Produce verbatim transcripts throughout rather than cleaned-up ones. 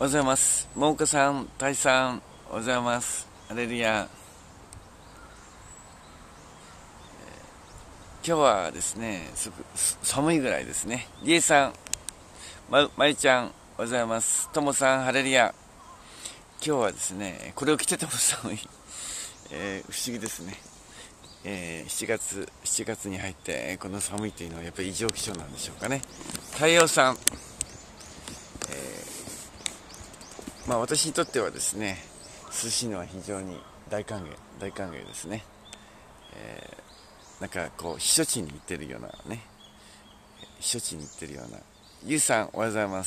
おはようございます。ももかさん、たいさん、おはようございます。ハレルヤ。今日はですね、すごく寒いぐらいですね。りえさん、ま、まゆちゃん、おはようございます。ともさん、ハレルヤ。今日はですね、これを着てても寒い。えー、不思議ですね。えー、しちがつ、しちがつに入って、この寒いというのはやっぱり異常気象なんでしょうかね。太陽さん、えー、まあ私にとってはですね、涼しいのは非常に大歓迎、大歓迎ですね。えー、なんかこう避暑地に行ってるようなね、避暑地に行ってるような。ゆうさん、おはようございます。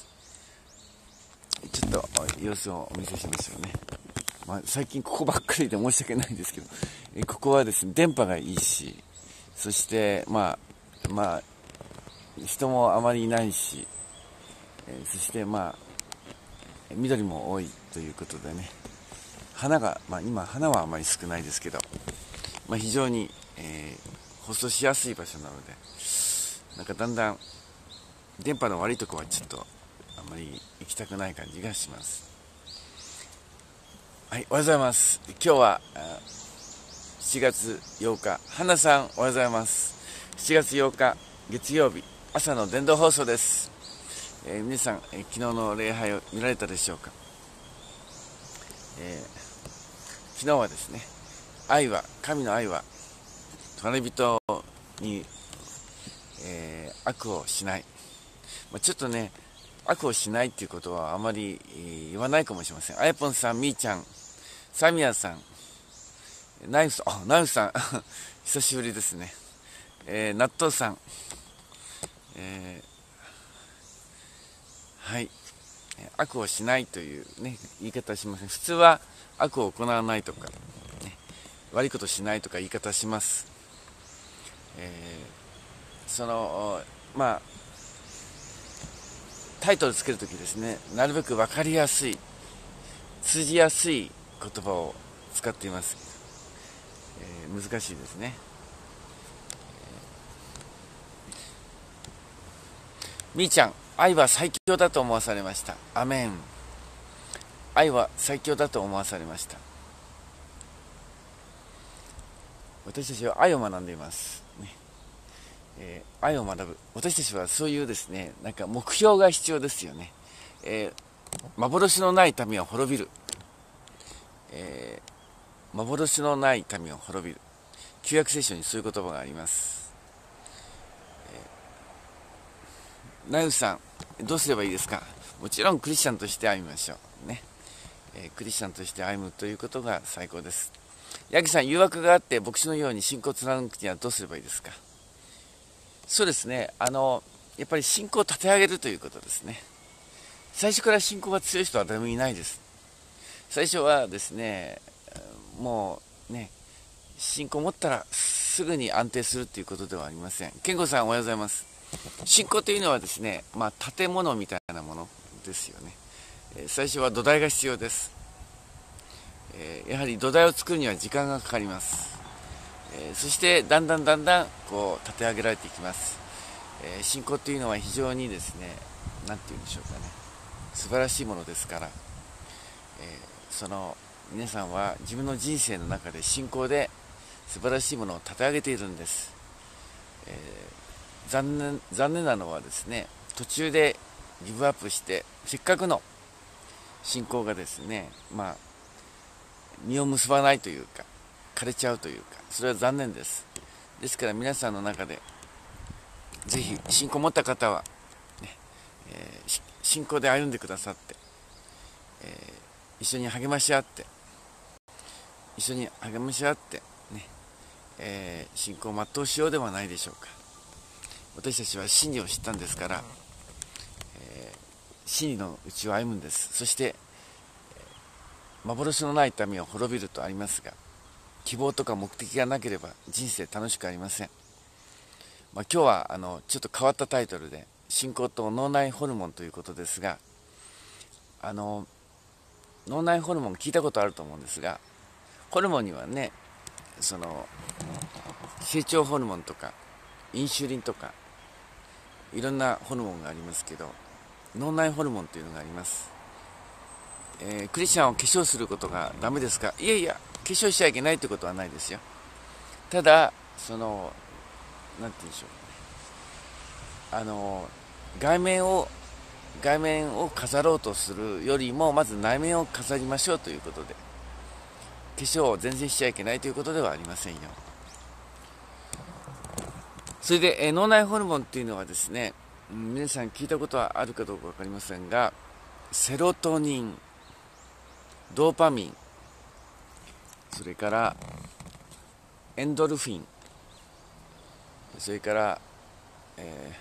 ちょっと様子をお見せしましょうね。まあ、最近ここばっかりで申し訳ないんですけど、えここはですね、電波がいいし、そしてまあまあ人もあまりいないし、えそしてまあ緑も多いということでね、花が、まあ、今花はあまり少ないですけど、まあ、非常に、えー、放送しやすい場所なので、なんかだんだん電波の悪いところはちょっとあまり行きたくない感じがします。はい、おはようございます。今日はしちがつようか、花さんおはようございます。しちがつようか月曜日、朝の伝道放送です。えー、皆さん、えー、昨日の礼拝を見られたでしょうか。えー、昨日はですね、愛は神の愛は隣人に、えー、悪をしない、まあ、ちょっとね悪をしないっていうことはあまり、えー、言わないかもしれません。あやぽんさん、みーちゃん、サミヤさん、ナイフさん、あ、ナイフさん久しぶりですね。えー、納豆さん、えー、はい悪をしないというね言い方しません。普通は悪を行わないとか、ね、悪いことしないとか言い方します。えー、そのまあタイトルつけるときですね、なるべく分かりやすい、通じやすい言葉を使っています。えー、難しいですね。えー、みーちゃん、愛は最強だと思わされました。アメン。愛は最強だと思わされました。私たちは愛を学んでいます、ね。えー、愛を学ぶ。私たちはそういうですね、なんか目標が必要ですよね。えー、幻のない民は滅びる。えー、幻のない民は滅びる。旧約聖書にそういう言葉があります。えー、ナユさん、どうすればいいですか。もちろんクリスチャンとして歩みましょうね。えー、クリスチャンとして歩むということが最高です。ヤギさん、誘惑があって牧師のように信仰を貫くにはどうすればいいですか。そうですね、あのやっぱり信仰を立て上げるということですね。最初から信仰が強い人は誰もいないです。最初はですね、もうね、信仰を持ったらすぐに安定するということではありません。健吾さん、おはようございます。信仰というのはですね、まあ、建物みたいなものですよね。最初は土台が必要です。やはり土台を作るには時間がかかります。そしてだんだんだんだんこう立て上げられていきます。信仰というのは非常にですね、なんて言うんでしょうかね、素晴らしいものですから、その皆さんは自分の人生の中で信仰で素晴らしいものを立て上げているんです。えー、残念残念なのはですね、途中でギブアップしてせっかくの信仰がですね、まあ実を結ばないというか枯れちゃうというか、それは残念です。ですから皆さんの中でぜひ信仰を持った方は、ねえー、信仰で歩んでくださって、えー、一緒に励まし合って一緒に励まし合ってね、えー、信仰を全うしようではないでしょうか。私たちは真理を知ったんですから、えー、真理の道を歩むんです。そして、えー、幻のない民は滅びるとありますが、希望とか目的がなければ人生楽しくありません。まあ、今日はあのちょっと変わったタイトルで信仰と脳内ホルモンということですが、あの脳内ホルモン聞いたことあると思うんですが、ホルモンにはね、その成長ホルモンとかインシュリンとかいろんなホルモンがありますけど、脳内ホルモンというのがあります。 えー、クリスチャンを化粧することがダメですか？いやいや、化粧しちゃいけないということはないですよ。ただ、その、なんて言うんでしょう。あの、外面を、外面を飾ろうとするよりも、まず内面を飾りましょうということで、化粧を全然しちゃいけないということではありませんよ。それで、えー、脳内ホルモンっていうのはですね、うん、皆さん聞いたことはあるかどうか分かりませんが、セロトニン、ドーパミン、それからエンドルフィン、それから、え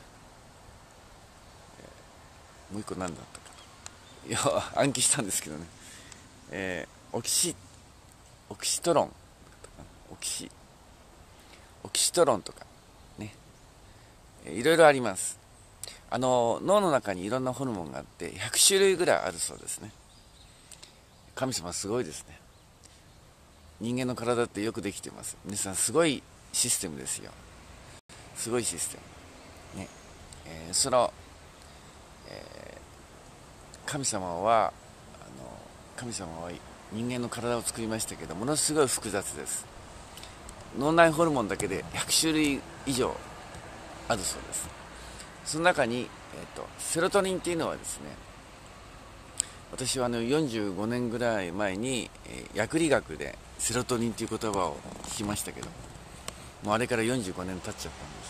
ー、もう一個何だったかいや暗記したんですけどね、えー、オキシオキシトロンオキシオキシトロンとかね、いろいろあります。あの脳の中にいろんなホルモンがあってひゃくしゅるいぐらいあるそうですね。神様すごいですね。人間の体ってよくできてます。皆さんすごいシステムですよ。すごいシステムね。えー、その、えー、神様はあの神様は人間の体を作りましたけど、ものすごい複雑です。脳内ホルモンだけでひゃくしゅるい以上あるそうです。その中に、えーと、セロトニンっていうのはですね、私はあのよんじゅうごねんぐらい前に、えー、薬理学でセロトニンという言葉を聞きましたけど、もうあれからよんじゅうごねん経っちゃったんです。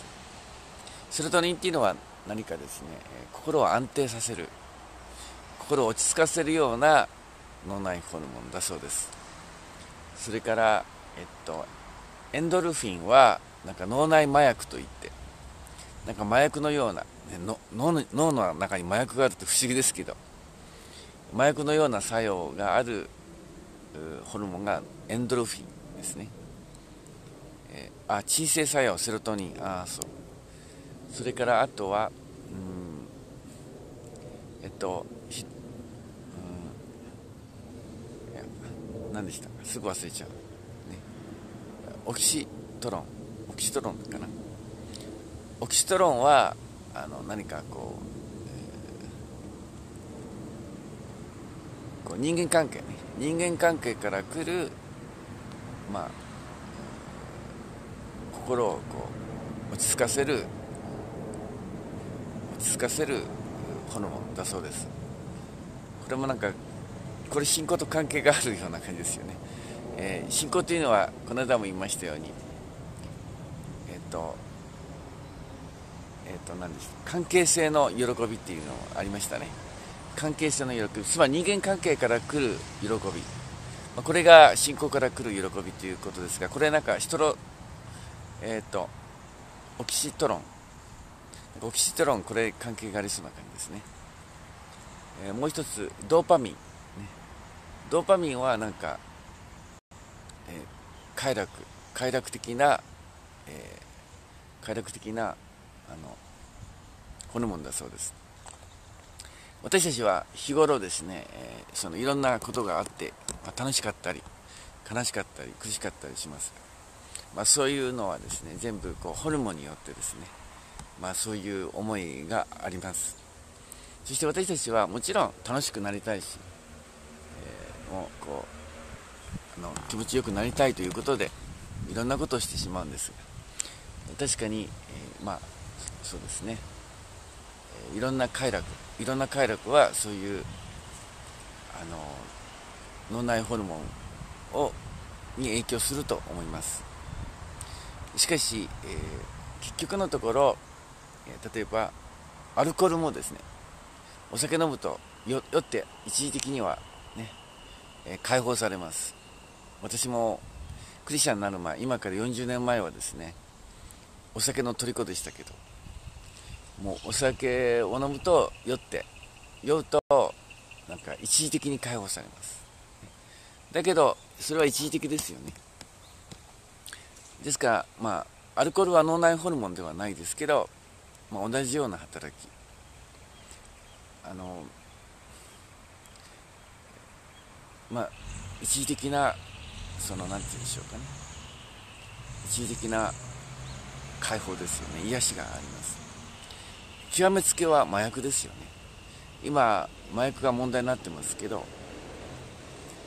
セロトニンっていうのは何かですね、えー、心を安定させる、心を落ち着かせるような脳内ホルモンだそうです。それから、えっと、エンドルフィンはなんか脳内麻薬といって、なんか麻薬のような、ね、の脳の脳の中に麻薬があるって不思議ですけど、麻薬のような作用があるホルモンがエンドルフィンですね。えー、あ、鎮静作用、セロトニン、あ、そう。それからあとは、うん、えっと、ひ、うん、いや、何でしたか、すぐ忘れちゃう。ね、オキシトロン、オキシトロンかな。オキシトロンは、あの、何かこう、えー、こう人間関係ね、人間関係から来る、まあ、心をこう落ち着かせる落ち着かせるホルモンだそうです。これもなんかこれ信仰と関係があるような感じですよね。えー、信仰というのはこの間も言いましたように、えっ、ー、とえっ、ー、と何です、関係性の喜びっていうのありましたね。関係性の喜び、つまり人間関係から来る喜び、まあ、これが信仰から来る喜びということですが、これなんか人のえっ、ー、とオキシトロンオキシトロン、これ関係がありそうな感じですね。えー、もう一つドーパミン、ね、ドーパミンはなんか、えー、快楽快楽的な、えー、快楽的なあのホルモンだそうです。私たちは日頃ですね、えー、そのいろんなことがあって、まあ、楽しかったり悲しかったり苦しかったりします。まあ、そういうのはですね、全部こうホルモンによってですね、まあ、そういう思いがあります。そして私たちはもちろん楽しくなりたいし、えー、もうこうあの気持ちよくなりたいということでいろんなことをしてしまうんですが、確かに、えー、まあそうですね、えー、いろんな快楽いろんな快楽はそういうあの脳内ホルモンをに影響すると思います。しかし、えー、結局のところ、例えばアルコールもですね、お酒飲むと酔って一時的にはね、えー、解放されます。私もクリスチャンになる前、今からよんじゅうねんまえはですね、お酒の虜でしたけど、もうお酒を飲むと酔って酔うとなんか一時的に解放されます。だけどそれは一時的ですよね。ですからまあアルコールは脳内ホルモンではないですけど、まあ、同じような働き、あのまあ一時的な、そのなんて言うんでしょうかね、一時的な解放ですよね。癒しがあります。極めつけは麻薬ですよね。今麻薬が問題になってますけど、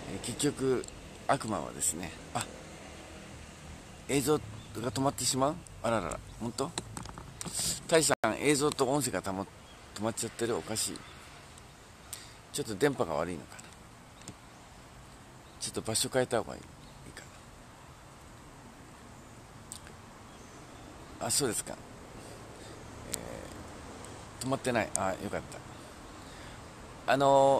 えー、結局悪魔はですね、あ、映像が止まってしまう、あららら、本当、タイさん、映像と音声がた、ま、止まっちゃってる、おかしい、ちょっと電波が悪いのかな、ちょっと場所変えた方がいいかな。あ、そうですか、えー、止まってない、あ、よかった。あの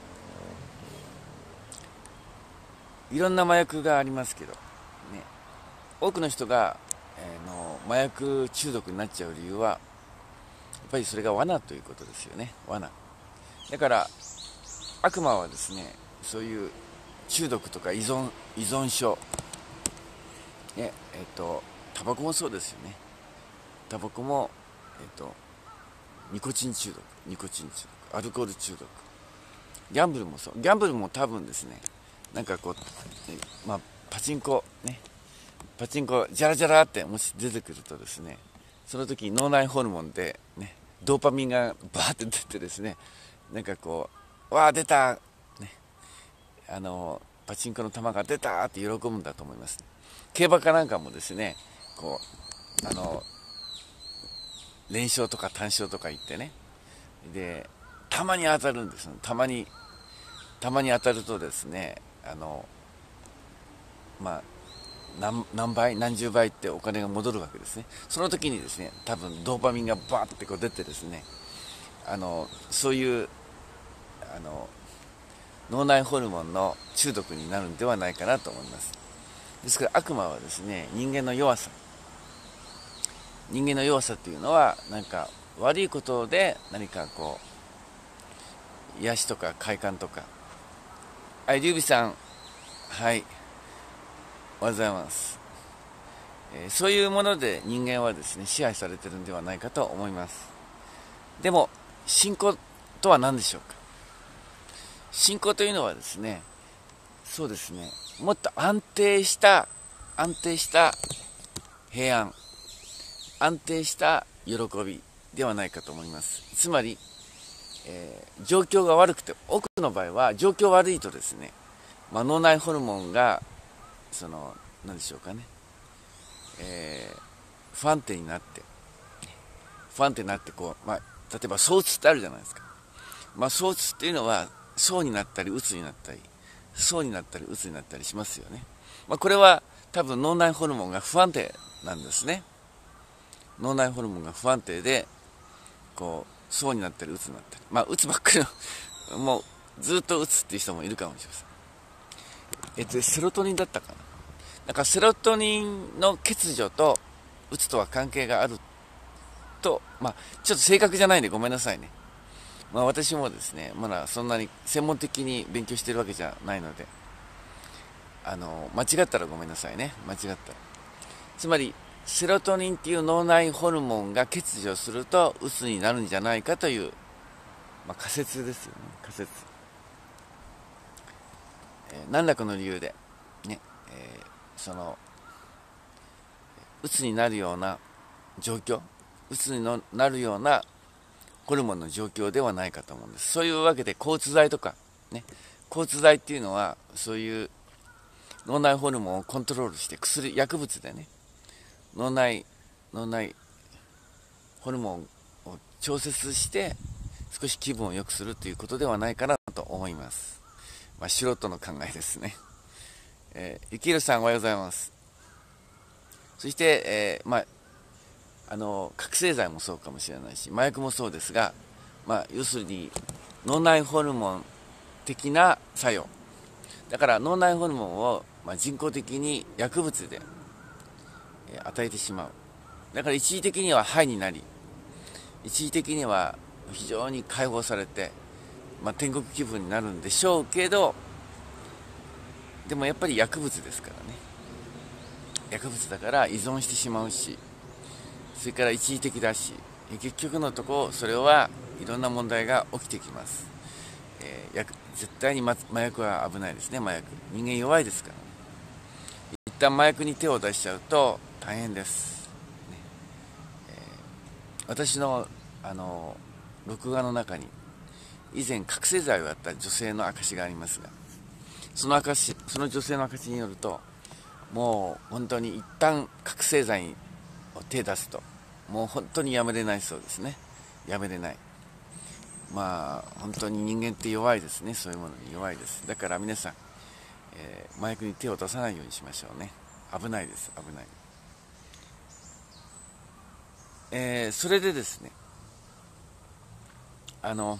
ー、いろんな麻薬がありますけどね、多くの人が、えー、の麻薬中毒になっちゃう理由はやっぱりそれが罠ということですよね。罠だから、悪魔はですね、そういう中毒とか依存依存症ね、えっ、ー、とタバコもそうですよね。タバコも、えっ、ー、とニコチン中毒、ニコチン中毒、アルコール中毒、ギャンブルもそう、ギャンブルも多分ですね、なんかこう、まあ、パチンコね、パチンコジャラジャラってもし出てくるとですね、その時脳内ホルモンでね、ドーパミンがバーって出てですね、なんかこう、わあ出た、ね、あのパチンコの玉が出たって喜ぶんだと思います。競馬かなんかもですね、こうあの連勝とか単勝とか言ってね、でたまに当たるんです。たまにたまに当たるとですね、あのまあ何, 何倍何十倍ってお金が戻るわけですね。その時にですね、多分ドーパミンがバーってこう出てですね、あのそういうあの脳内ホルモンの中毒になるんではないかなと思います。ですから悪魔はですね、人間の弱さ人間の弱さっていうのは、なんか悪いことで何かこう癒しとか快感とか、はい、リュウビさん、はい、おはようございます、えー、そういうもので人間はですね、支配されてるんではないかと思います。でも信仰とは何でしょうか。信仰というのはですね、そうですね、もっと安定した安定した平安、安定した喜びではないかと思います。つまり、えー、状況が悪くて、多くの場合は状況悪いとですね、まあ、脳内ホルモンがその何でしょうかね、えー、不安定になって不安定になってこう、まあ、例えば躁鬱ってあるじゃないですか。まあ、躁鬱っていうのは躁になったり鬱になったり、躁になったり鬱になったりしますよね。まあ、これは多分脳内ホルモンが不安定なんですね。脳内ホルモンが不安定で、こう躁になったり鬱になったり、まあ鬱ばっかりのもうずっと鬱っていう人もいるかもしれません。えっとセロトニンだったかな。なんかセロトニンの欠如と鬱とは関係があると、まあちょっと正確じゃないんでごめんなさいね。まあ私もですね、まだそんなに専門的に勉強してるわけじゃないので、あの間違ったらごめんなさいね。間違ったら、つまりセロトニンっていう脳内ホルモンが欠如すると鬱になるんじゃないかという、まあ、仮説ですよね。仮説、えー、何らかの理由でね、えー、その鬱になるような状況、鬱になるようなホルモンの状況ではないかと思うんです。そういうわけで抗うつ剤とかね、抗うつ剤っていうのはそういう脳内ホルモンをコントロールして、薬、薬物でね、脳内脳内ホルモンを調節して少し気分を良くするということではないかなと思います。まあ、素人の考えですね。えー、ゆきるさんおはようございます。そして、えー、まああの覚醒剤もそうかもしれないし、麻薬もそうですが、まあ、要するに脳内ホルモン的な作用だから、脳内ホルモンを、まあ、人工的に薬物で、えー、与えてしまう。だから一時的にはハイになり、一時的には非常に解放されて、まあ、天国気分になるんでしょうけど、でもやっぱり薬物ですからね。薬物だから依存してしまうし、それから一時的だし、結局のところそれはいろんな問題が起きてきます。えー、薬絶対に麻薬は危ないですね。麻薬、人間弱いですからね。一旦麻薬に手を出しちゃうと大変です、ね。えー、私のあの録画の中に以前覚醒剤をやった女性の証がありますが、 その証その女性の証によると、もう本当に一旦覚醒剤に手出すともう本当にやめれないそうですね。やめれない。まあ本当に人間って弱いですね。そういうものに弱いです。だから皆さん、えー、麻薬に手を出さないようにしましょうね。危ないです。危ない。えー、それでですね、あの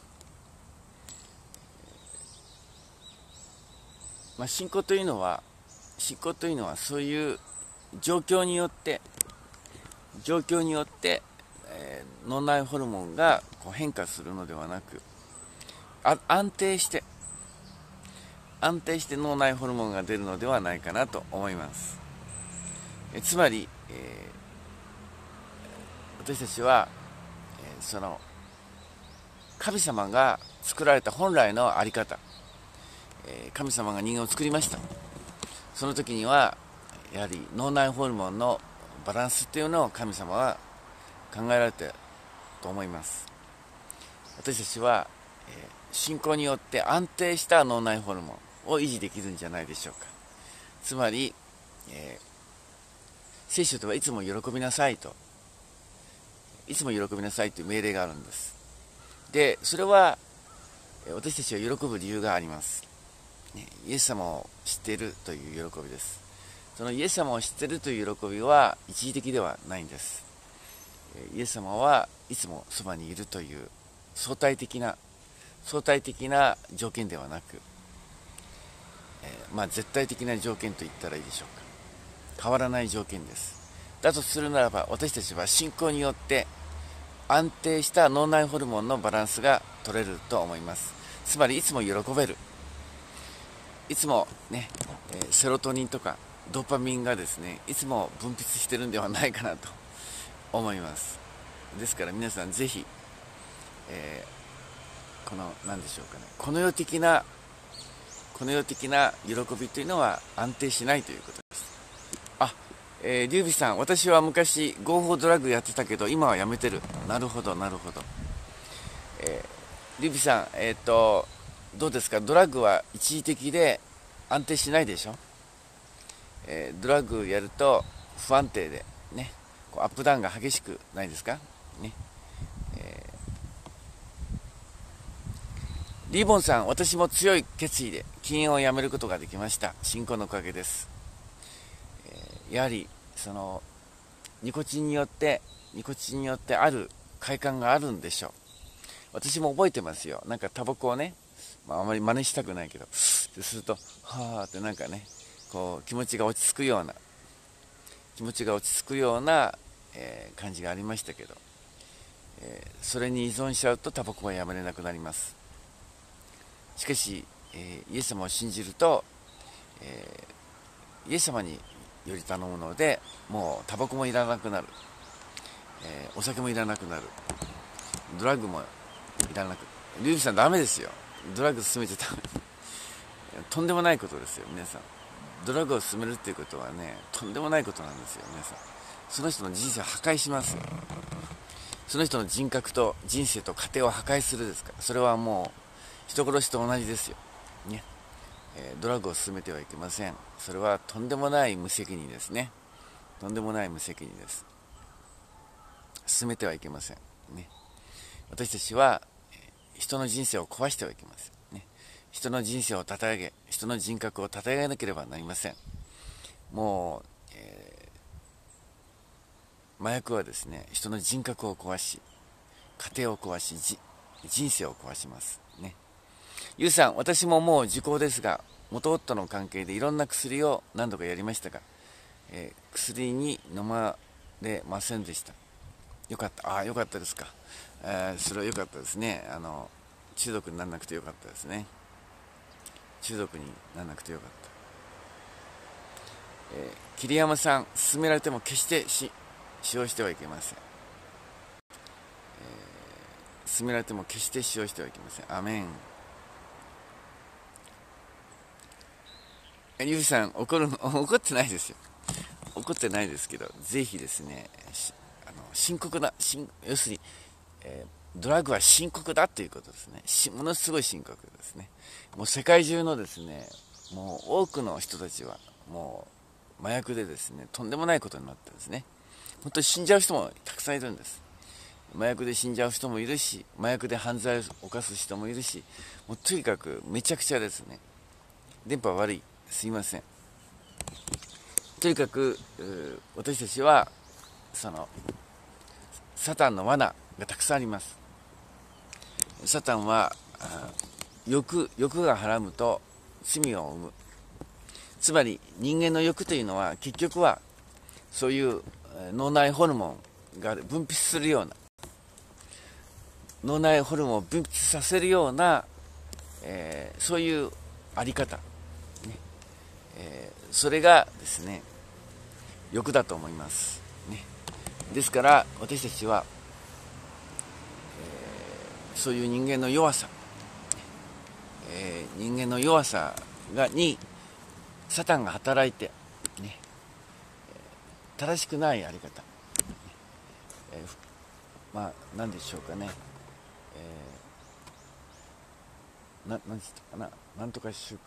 まあ、信仰というのは信仰というのはそういう状況によって状況によって、えー、脳内ホルモンがこう変化するのではなく、あ安定して安定して脳内ホルモンが出るのではないかなと思います。えつまり、えー、私たちは、えー、その神様が作られた本来の在り方、えー、神様が人間を作りました。その時にはやはり脳内ホルモンのバランスというのを神様は考えられていると思います。私たちは、えー、信仰によって安定した脳内ホルモンを維持できるんじゃないでしょうか。つまり、えー、聖書ではいつも喜びなさいといつも喜びなさいという命令があるんです。でそれは私たちは喜ぶ理由があります。イエス様を知っているという喜びです。そのイエス様を知っているという喜びは一時的ではないんです。イエス様はいつもそばにいるという相対的な相対的な条件ではなく、えー、まあ絶対的な条件と言ったらいいでしょうか。変わらない条件です。だとするならば、私たちは信仰によって安定した脳内ホルモンのバランスが取れると思います。つまりいつも喜べる、いつもね、えー、セロトニンとかドーパミンがですね、いつも分泌してるんではないかなと思います。ですから皆さんぜひ、えー、この何でしょうかね、この世的なこの世的な喜びというのは安定しないということです。あ、えー、リュウビさん、私は昔合法ドラッグやってたけど今はやめてる。なるほどなるほど。えー、リュウビさん、えっとどうですか。ドラッグは一時的で安定しないでしょ。えー、ドラッグやると不安定でね、こうアップダウンが激しくないですかね。えー、リボンさん、私も強い決意で禁煙をやめることができました。信仰のおかげです。えー、やはりそのニコチンによってニコチンによってある快感があるんでしょう。私も覚えてますよ。なんかタバコをね、まあ、あまり真似したくないけどってすると、はーってなんかね、こう気持ちが落ち着くような気持ちが落ち着くような、えー、感じがありましたけど、えー、それに依存しちゃうとタバコがやめれなくなります。しかし、えー、イエス様を信じると、えー、イエス様により頼むので、もうタバコもいらなくなる、えー、お酒もいらなくなる、ドラッグもいらなく、リュウビさんダメですよ。ドラッグ進めてたとんでもないことですよ。皆さん、ドラッグを進めるっていうことはね、とんでもないことなんですよ。皆さん、その人の人生を破壊しますよ。その人の人格と人生と家庭を破壊するですから、それはもう人殺しと同じですよ、ね。えー、ドラッグを進めてはいけません。それはとんでもない無責任ですね。とんでもない無責任です。進めてはいけません、ね。私たちは、えー、人の人生を壊してはいけません、ね。人の人生をたたえ、人の人格をたたえなければなりません。もう、えー、麻薬はですね、人の人格を壊し、家庭を壊し、人生を壊しますね。ゆうさん、私ももう時効ですが、元夫の関係でいろんな薬を何度かやりましたが、えー、薬に飲まれませんでした。よかった。ああ、よかったですか。えー、それはよかったですね。あの中毒にならなくてよかったですね。中毒にならなくてよかった。えー、桐山さん、勧められても決してし使用してはいけません。えー、勧められても決して使用してはいけません。アメン。ゆうさん、怒る怒ってないですよ。怒ってないですけど、ぜひですね、あの深刻な、要するに、えー、ドラッグは深刻だということですね。ものすごい深刻ですね。もう世界中のですね、 もう多くの人たちはもう麻薬でですね、とんでもないことになってですね、本当に死んじゃう人もたくさんいるんです。麻薬で死んじゃう人もいるし、麻薬で犯罪を犯す人もいるし、もうとにかくめちゃくちゃですね。電波悪い、すいません。とにかく私たちはそのサタンの罠がたくさんあります。サタンは欲欲がはらむと罪を生む。つまり人間の欲というのは結局はそういう脳内ホルモンが分泌するような、脳内ホルモンを分泌させるような、えー、そういうあり方、ねえー、それがですね欲だと思います、ね、ですから私たちは、えー、そういう人間の弱さ、えー、人間の弱さがにサタンが働いて、ね、正しくないあり方、えー、まあ何でしょうかね、えー、な何て言ったかな、なんとか習慣、うん、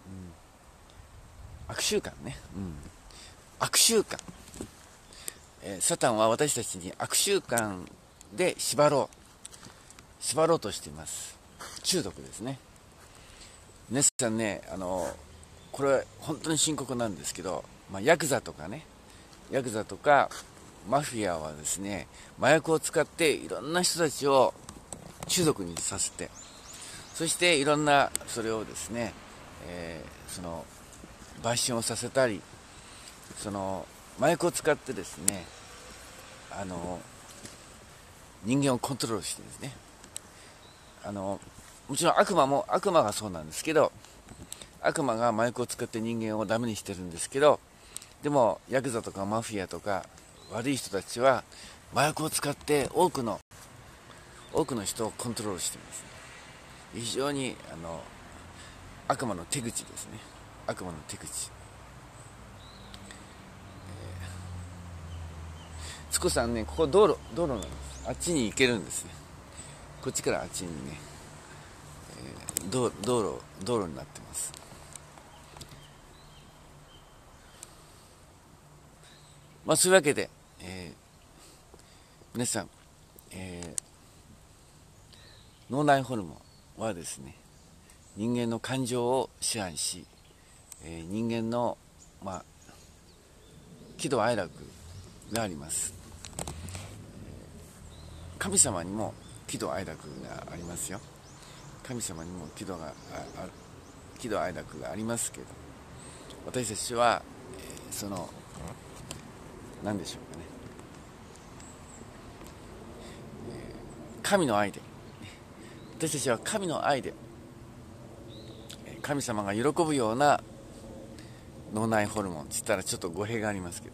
悪習慣ね、うん、悪習慣、えー、サタンは私たちに悪習慣で縛ろう縛ろうとしています。中毒ですね。皆さんね、あのこれは本当に深刻なんですけど、まあ、ヤクザとかねヤクザとかマフィアはですね、麻薬を使っていろんな人たちを中毒にさせて、そしていろんなそれをですね、えー、その売春をさせたり、その麻薬を使ってですね、あの人間をコントロールしてですね、あのもちろん悪魔も悪魔がそうなんですけど、悪魔が麻薬を使って人間をダメにしてるんですけど、でもヤクザとかマフィアとか悪い人たちは麻薬を使って多くの多くの人をコントロールしていますね。非常にあの悪魔の手口ですね。悪魔の手口。つこさんね、ここ道路道路なんです。あっちに行けるんですね。こっちからあっちにね、えー、道道路道路になってます。まあそういうわけで、えー、皆さん、えー、脳内ホルモンはですね、人間の感情を支配し、えー、人間の、まあ、喜怒哀楽があります。神様にも喜怒哀楽がありますよ。神様にも喜怒があ喜怒哀楽がありますけど、私たちは、えー、その何でしょうかね、えー、神の愛で、私たちは神の愛で、神様が喜ぶような脳内ホルモンって言ったらちょっと語弊がありますけど、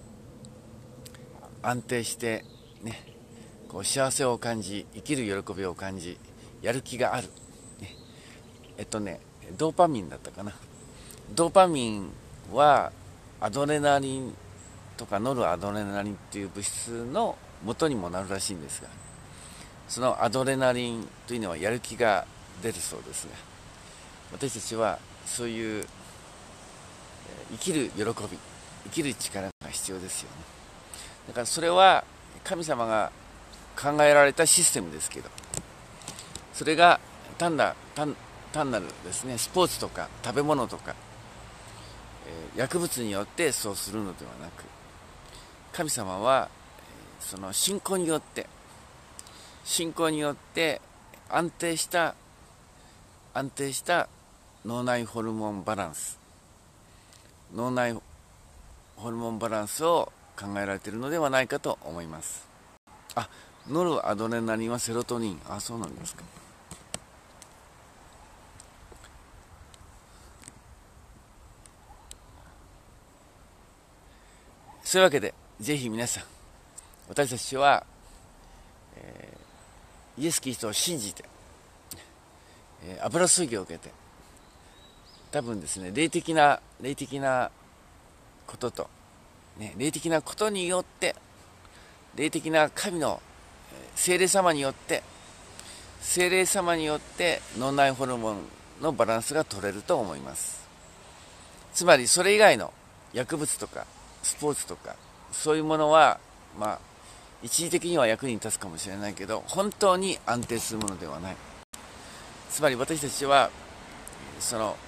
安定してね、こう幸せを感じ、生きる喜びを感じ、やる気がある、ね、えっとねドーパミンだったかな。ドーパミンはアドレナリンとかノルアドレナリンっていう物質の元にもなるらしいんですが、そのアドレナリンというのはやる気が出るそうですが、私たちはそういう生きる喜び、生きる力が必要ですよね。だからそれは神様が考えられたシステムですけど、それが単な単単なるですね、スポーツとか食べ物とか、えー、薬物によってそうするのではなく、神様はその信仰によって信仰によって安定した安定した脳内ホルモンバランス脳内ホルモンバランスを考えられているのではないかと思います。あ、ノルアドレナリンはセロトニン。あ、そうなんですか。そういうわけで、ぜひ皆さん、私たちは、えー、イエス・キリストを信じて、えー、油注ぎを受けて、多分ですね、霊的な霊的なことと、ね、霊的なことによって、霊的な神の聖霊様によって、聖霊様によって脳内ホルモンのバランスが取れると思います。 つまりそれ以外の薬物とかスポーツとかそういうものはまあ一時的には役に立つかもしれないけど、本当に安定するものではない。つまり私たちはその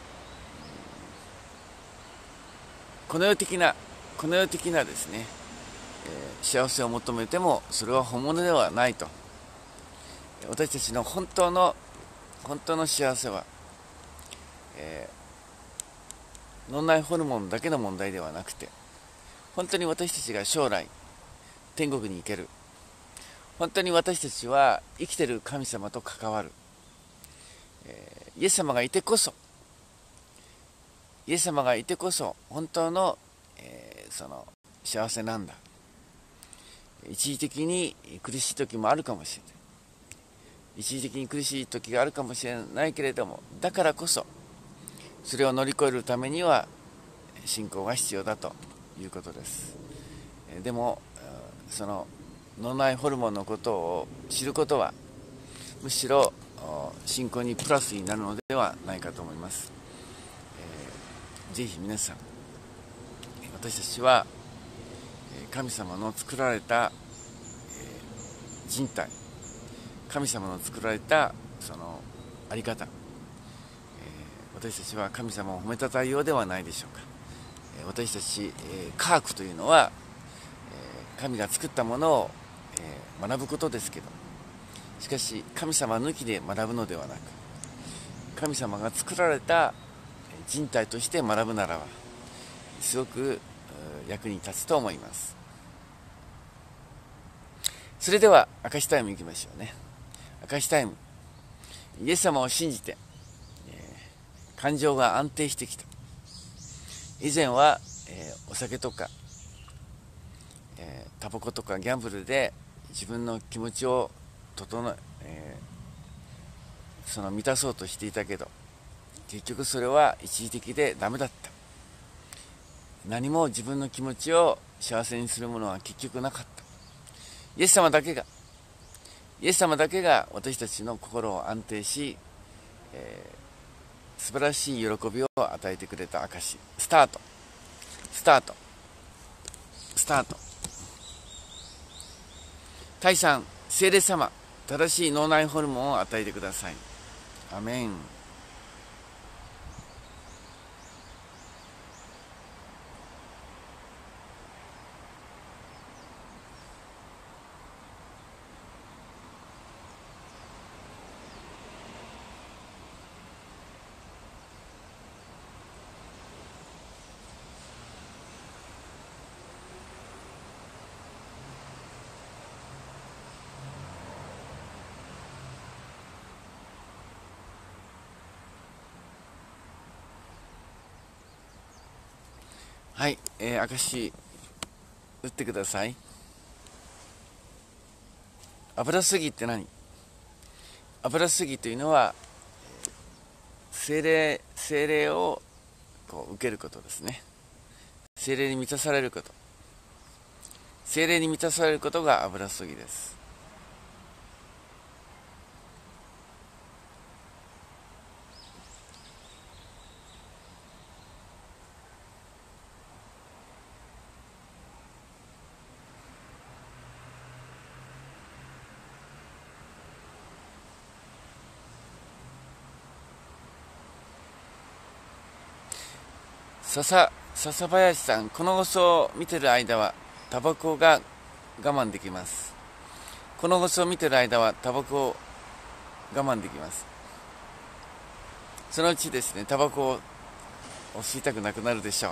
この世的なこの世的なですね、えー、幸せを求めてもそれは本物ではないと。私たちの本当の本当の幸せは、えー、脳内ホルモンだけの問題ではなくて、本当に私たちが将来天国に行ける、本当に私たちは生きてる神様と関わる、えー、イエス様がいてこそイエス様がいてこそ本当の、えー、その幸せなんだ。一時的に苦しい時もあるかもしれない。一時的に苦しい時があるかもしれないけれども、だからこそそれを乗り越えるためには信仰が必要だということです。でもその脳内ホルモンのことを知ることはむしろ信仰にプラスになるのではないかと思います。えー、ぜひ皆さん、私たちは神様の作られた人体、神様の作られたそのあり方、私たちは神様を褒めたたえようではないでしょうか。私たち科学というのは神が作ったものを学ぶことですけど、しかし神様抜きで学ぶのではなく、神様が作られた人体として学ぶならばすごく役に立つと思います。それでは証しタイムいきましょうね。証しタイム。イエス様を信じて、えー、感情が安定してきた。以前は、えー、お酒とか、えー、タバコとかギャンブルで自分の気持ちを整ええー、その満たそうとしていたけど、結局それは一時的でダメだった。何も自分の気持ちを幸せにするものは結局なかった。イエス様だけがイエス様だけが私たちの心を安定し、えー、素晴らしい喜びを与えてくれた証。スタートスタートスタート。第三、聖霊様、正しい脳内ホルモンを与えてください。アメン。はい、えー、証打ってください。油すぎって何？油すぎというのは聖霊聖霊をこう受けることですね。聖霊に満たされること、聖霊に満たされることが油すぎです。笹笹林さん、この放送を見てる間はタバコが我慢できます。この放送を見てる間はタバコを我慢できます。そのうちですね、タバコを吸いたくなくなるでしょう。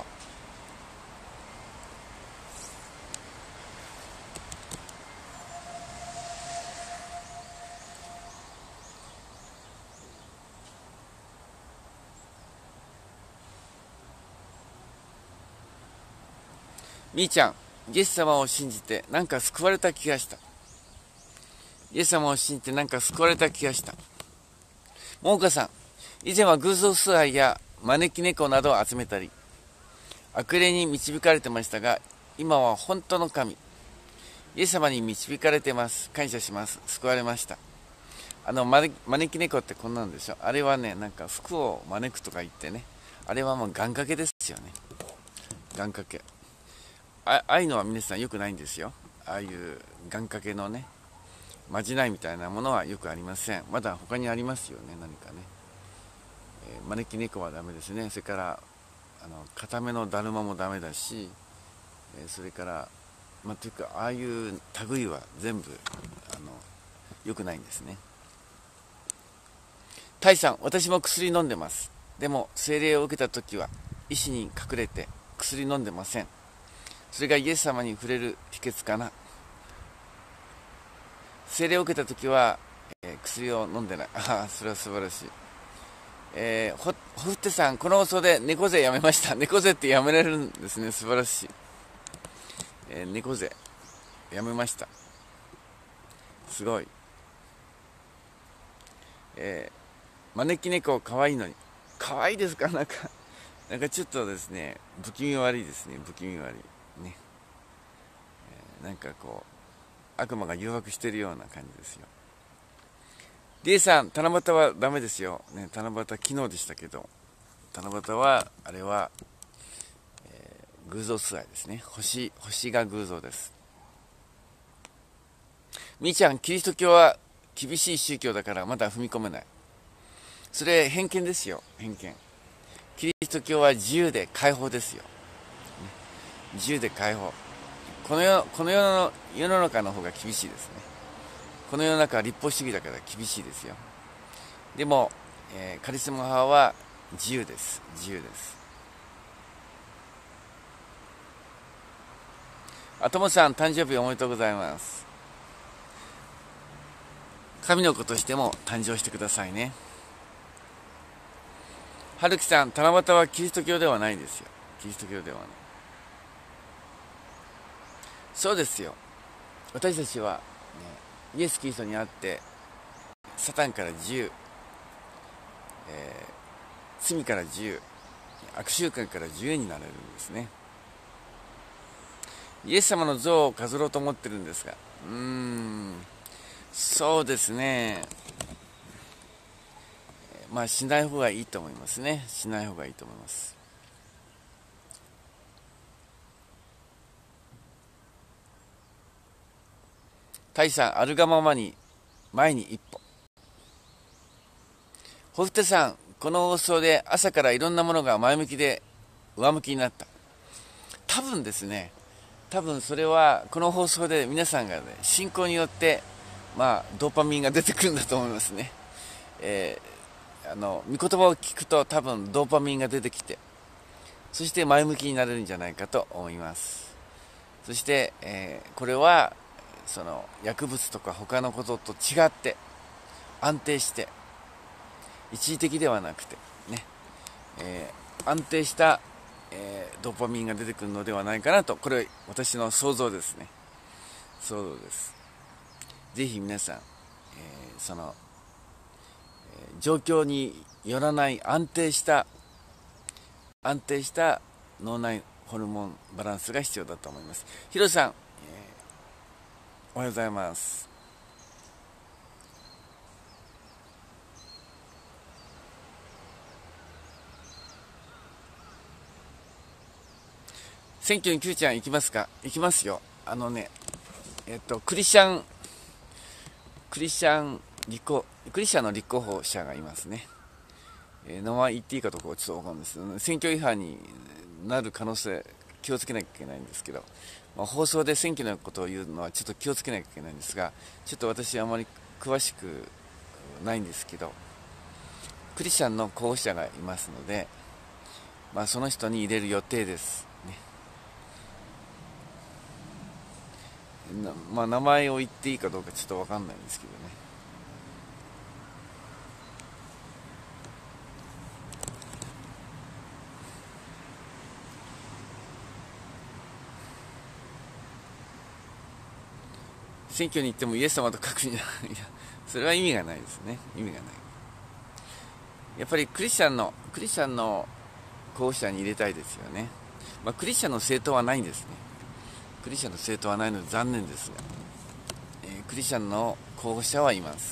みーちゃん、イエス様を信じてなんか救われた気がした。イエス様を信じてなんか救われた気がした。もおかさん、以前は偶像崇拝や招き猫などを集めたり、悪霊に導かれてましたが、今は本当の神、イエス様に導かれてます。感謝します。救われました。あの、招き猫ってこんなんでしょ。あれはね、なんか服を招くとか言ってね、あれはもう願掛けですですよね。願掛け、あああいうのは皆さん良くないんですよ。ああいう願掛けのね、まじないみたいなものはよくありません。まだ他にありますよね、何かね。えー、招き猫はダメですね。それからあの固めのだるまもダメだし、えー、それから、まあ、というかああいう類は全部あの良くないんですね。タイさん、私も薬飲んでます。でも聖霊を受けた時は医師に隠れて薬飲んでません。それがイエス様に触れる秘訣かな。聖霊を受けた時は、えー、薬を飲んでない。ああ、それは素晴らしい。えー、ほほってさん、この放送で猫背やめました。猫背ってやめられるんですね。素晴らしい。えー、猫背やめました。すごい。えー、招き猫可愛いのに。可愛いですか？なんかなんかちょっとですね、不気味悪いですね。不気味悪いね。えー、なんかこう悪魔が誘惑してるような感じですよ。リエさん、七夕はダメですよ、ね、七夕昨日でしたけど、七夕はあれは、えー、偶像崇拝ですね。星星が偶像です。みーちゃん、キリスト教は厳しい宗教だからまだ踏み込めない。それ偏見ですよ、偏見。キリスト教は自由で解放ですよ、ね、自由で解放。この世この世の世の中の方が厳しいですね。この世の中は立法主義だから厳しいですよ。でも、えー、カリスマ派は自由です。自由です。あともさん、誕生日おめでとうございます。神の子としても誕生してくださいね。はるきさん、七夕はキリスト教ではないんですよ。キリスト教ではない。そうですよ。私たちは、ね、イエス・キリストにあってサタンから自由、えー、罪から自由、悪習慣から自由になれるんですね。イエス様の像を飾ろうと思ってるんですが、うーん、そうですね、まあしない方がいいと思いますね。しない方がいいと思います。タイさん、あるがままに前に一歩。ホフテさん、この放送で朝からいろんなものが前向きで上向きになった。多分ですね、多分それはこの放送で皆さんがね、信仰によってまあドーパミンが出てくるんだと思いますね。えー、あの御言葉を聞くと多分ドーパミンが出てきて、そして前向きになれるんじゃないかと思います。そして、えー、これはその薬物とか他のことと違って安定して一時的ではなくてね、えー、安定した、えー、ドーパミンが出てくるのではないかなと。これ私の想像ですね。想像です。ぜひ皆さん、えー、その、えー、状況によらない安定した安定した脳内ホルモンバランスが必要だと思います。ヒロさん、えー、おはようございます。選挙に Q ちゃん行きますか？行きますよ。あのね、えっとクリスチャンクリスチャン立候クリスチャンの立候補者がいますね。えー、名前言っていいかどうかちょっと分かんないですけど、選挙違反になる可能性気をつけなきゃいけないんですけど、まあ、放送で選挙のことを言うのはちょっと気をつけなきゃいけないんですが、ちょっと私あまり詳しくないんですけど、クリスチャンの候補者がいますので、まあ、その人に入れる予定ですね。なまあ、名前を言っていいかどうかちょっと分かんないんですけどね。選挙に行ってもイエス様と書くんじゃない。いや、それは意味がないですね。意味がない。やっぱりクリスチャンのクリスチャンの候補者に入れたいですよね。まあ、クリスチャンの政党はないんですね。クリスチャンの政党はないので残念ですが、えー、クリスチャンの候補者はいます。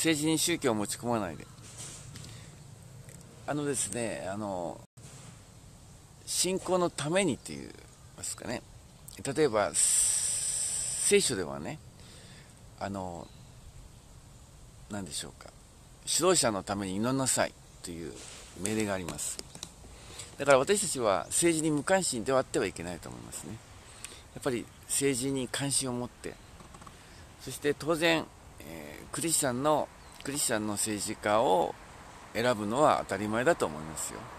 政治に宗教を持ち込まないで。あのですね、あの信仰のためにって言いますかね、例えば聖書ではね、あの何でしょうか、指導者のために祈りなさいという命令があります。だから私たちは政治に無関心ではあってはいけないと思いますね。やっぱり政治に関心を持って、そして当然、えー、クリスチャンのクリスチャンの政治家を選ぶのは当たり前だと思いますよ。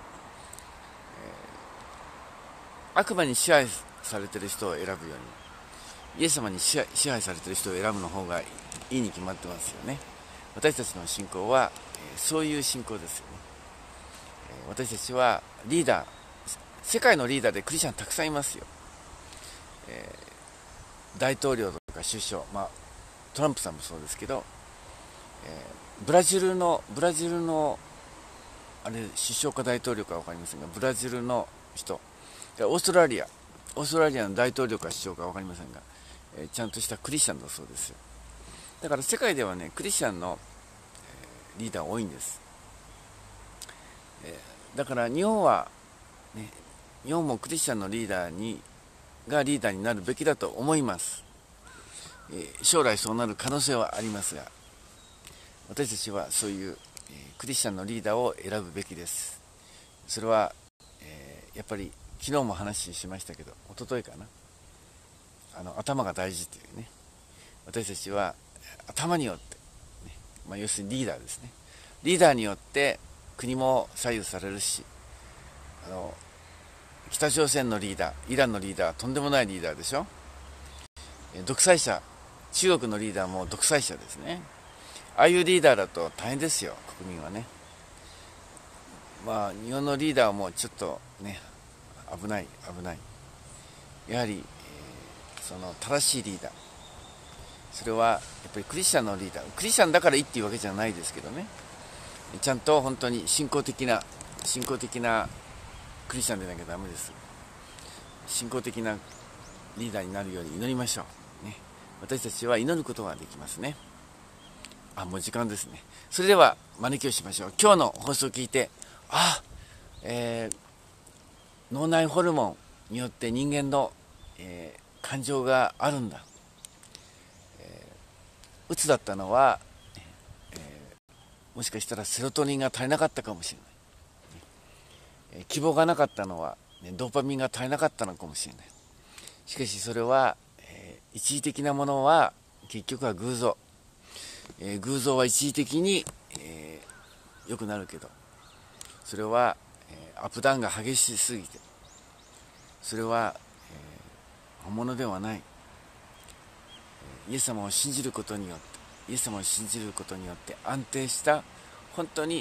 えー、悪魔に支配されている人を選ぶように、イエス様に支配、支配されている人を選ぶの方がいいに決まってますよね。私たちの信仰は、えー、そういう信仰ですよね。えー、私たちはリーダー、世界のリーダーでクリスチャンたくさんいますよ。えー、大統領とか首相、まあ、トランプさんもそうですけど、えー、ブラジルのブラジルのあれ首相か大統領か分かりませんが、ブラジルの人、オーストラリアオーストラリアの大統領か首相か分かりませんが、えー、ちゃんとしたクリスチャンだそうですよ。だから世界ではね、クリスチャンの、えー、リーダー多いんです。えー、だから日本は、ね、日本もクリスチャンのリーダーにがリーダーになるべきだと思います。えー、将来そうなる可能性はありますが、私たちはそういう、えー、クリスチャンのリーダーを選ぶべきです。それは、えー、やっぱり昨日も話しましたけど、一昨日かな、あの頭が大事というね、私たちは頭によって、ね、まあ、要するにリーダーですね。リーダーによって国も左右されるし、あの北朝鮮のリーダー、イランのリーダーはとんでもないリーダーでしょ。独裁者、中国のリーダーも独裁者ですね。ああいうリーダーだと大変ですよ、国民はね。まあ日本のリーダーもちょっとね、危ない危ない。やはり、えー、その正しいリーダー、それはやっぱりクリスチャンのリーダー、クリスチャンだからいいっていうわけじゃないですけどね、ちゃんと本当に信仰的な信仰的なクリスチャンでなきゃダメです。信仰的なリーダーになるように祈りましょう、ね、私たちは祈ることができますね。あ、もう時間ですね。それでは招きをしましょう。今日の放送を聞いて、あ、えー、脳内ホルモンによって人間の、えー、感情があるんだ、えー、うつだったのは、えー、もしかしたらセロトニンが足りなかったかもしれない、えー、希望がなかったのは、ね、ドーパミンが足りなかったのかもしれない。しかしそれは、えー、一時的なものは結局は偶像、えー、偶像は一時的に、えー、良くなるけど、それは、えー、アップダウンが激しすぎて、それは、えー、本物ではない。イエス様を信じることによって、イエス様を信じることによって安定した、本当に、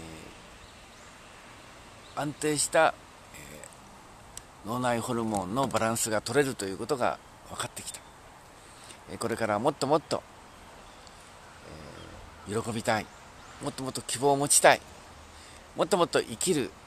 えー、安定した、えー、脳内ホルモンのバランスが取れるということが分かってきた。えー、これからもっともっと、えー、喜びたい、もっともっと希望を持ちたい、もっともっと生きる、えー、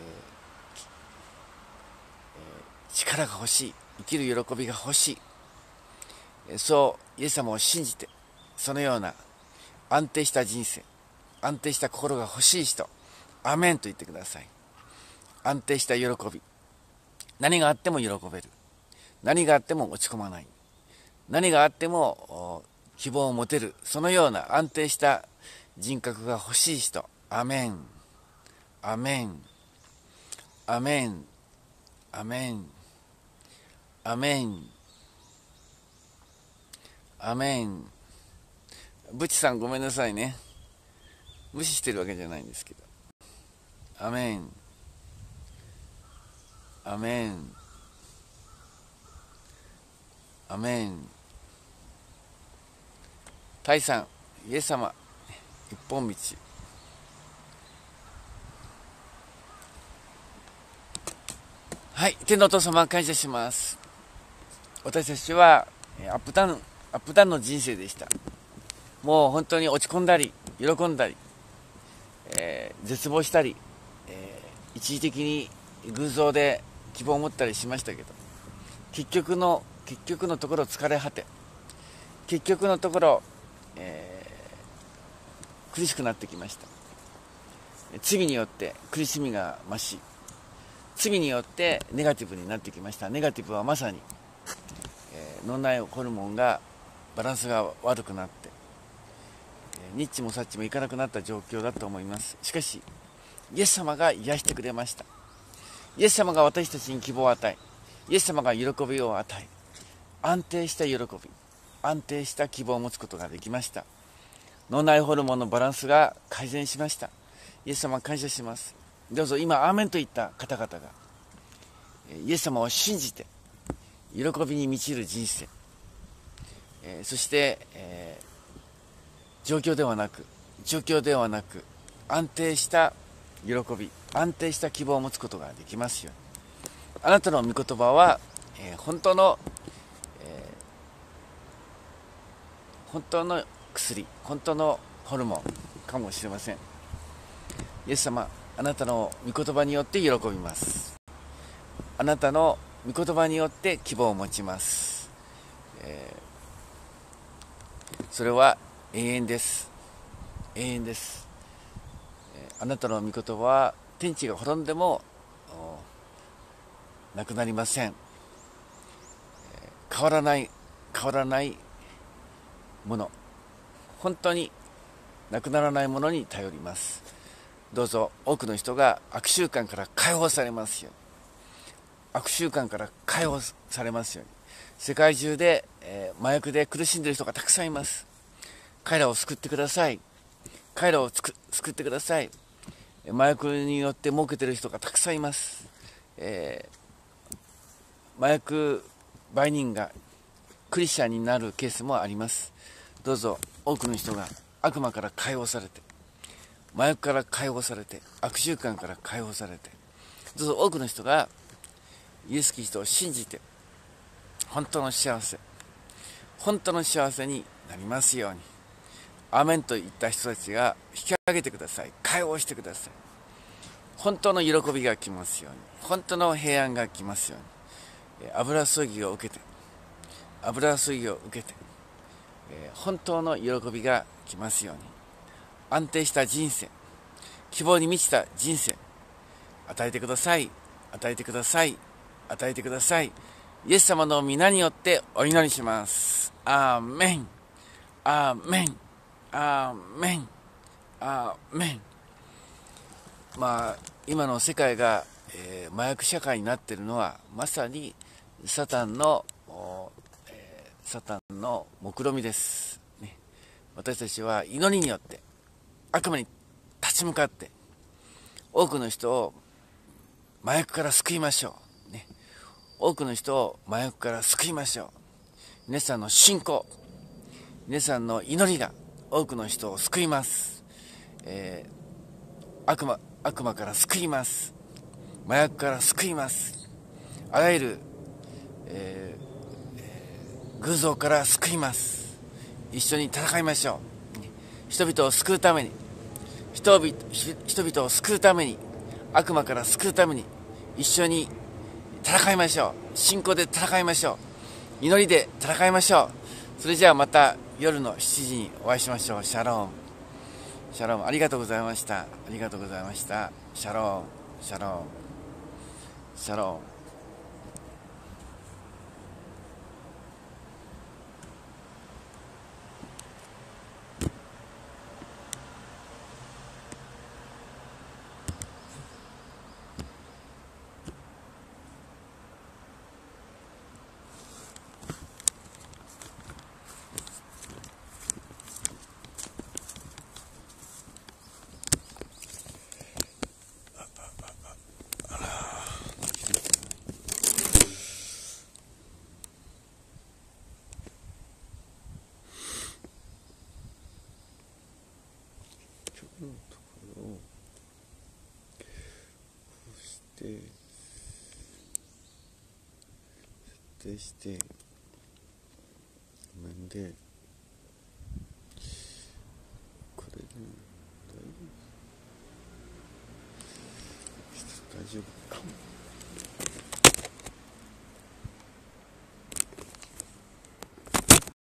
力が欲しい、生きる喜びが欲しい、そうイエス様を信じて、そのような安定した人生、安定した心が欲しい人、アメンと言ってください。安定した喜び、何があっても喜べる、何があっても落ち込まない、何があっても希望を持てる、そのような安定した人格が欲しい人、アメン、アメン、アメン、アメン、アメン、アメン。ブチさんごめんなさいね、無視してるわけじゃないんですけど、アメン、アメン、アメン。タイさん、イエス様一本道。はい、天のお父様感謝します。私たちはアップダウンアップダウンの人生でした。もう本当に落ち込んだり喜んだり、えー、絶望したり、えー、一時的に偶像で希望を持ったりしましたけど、結局の結局のところ疲れ果て、結局のところ、え苦しくなってきました。罪によって苦しみが増し、罪によってネガティブになってきました。ネガティブはまさに、えー、脳内ホルモンがバランスが悪くなって、えー、ニッチもサッチもいかなくなった状況だと思います。しかしイエス様が癒してくれました。イエス様が私たちに希望を与え、イエス様が喜びを与え、安定した喜び、安定した希望を持つことができました。脳内ホルモンのバランスが改善しました。イエス様感謝します。どうぞ今アーメンといった方々がイエス様を信じて喜びに満ちる人生、えー、そして、えー、状況ではなく状況ではなく安定した喜び、安定した希望を持つことができますように。あなたの御言葉は、えー、本当の、えー、本当の薬、本当のホルモンかもしれません。イエス様、あなたの御言葉によって喜びます。あなたの御言葉によって希望を持ちます。えー、それは永遠です。永遠です。えー、あなたの御言葉は天地が滅んでもなくなりません。えー、変わらない変わらないもの、本当になくならないものに頼ります。どうぞ多くの人が悪習慣から解放されますように。悪習慣から解放されますように。世界中で、えー、麻薬で苦しんでいる人がたくさんいます。彼らを救ってください。彼らを救ってください。麻薬によって儲けている人がたくさんいます。えー、麻薬売人がクリスチャンになるケースもあります。どうぞ多くの人が悪魔から解放されて、麻薬から解放されて、悪習慣から解放されて、どうぞ多くの人がイエス・キリストを信じて本当の幸せ、本当の幸せになりますように。アーメンといった人たちが引き上げてください。解放してください。本当の喜びが来ますように。本当の平安が来ますように。油注ぎを受けて油注ぎを受けて本当の喜びが来ますように。安定した人生、希望に満ちた人生与えてください。与えてください。与えてください。イエス様の皆によってお祈りします。アーメン、アーメン、アーメン、アーメン。まあ今の世界が、えー、麻薬社会になっているのはまさにサタンの、えー、サタンの目論見です、ね。私たちは祈りによって悪魔に立ち向かって多くの人を麻薬から救いましょう、ね。多くの人を麻薬から救いましょう。皆さんの信仰、皆さんの祈りが多くの人を救います。えー、悪魔、悪魔から救います。麻薬から救います。あらゆる、えー、偶像から救います。一緒に戦いましょう。人々を救うために、人々、人々を救うために、悪魔から救うために一緒に戦いましょう。信仰で戦いましょう。祈りで戦いましょう。それじゃあまた夜のしちじにお会いしましょう。シャローン、シャローン。ありがとうございました。ありがとうございました。シャローン、シャローン、シャローン。のところをこうして設定して画面でこれで大丈夫大丈夫かも。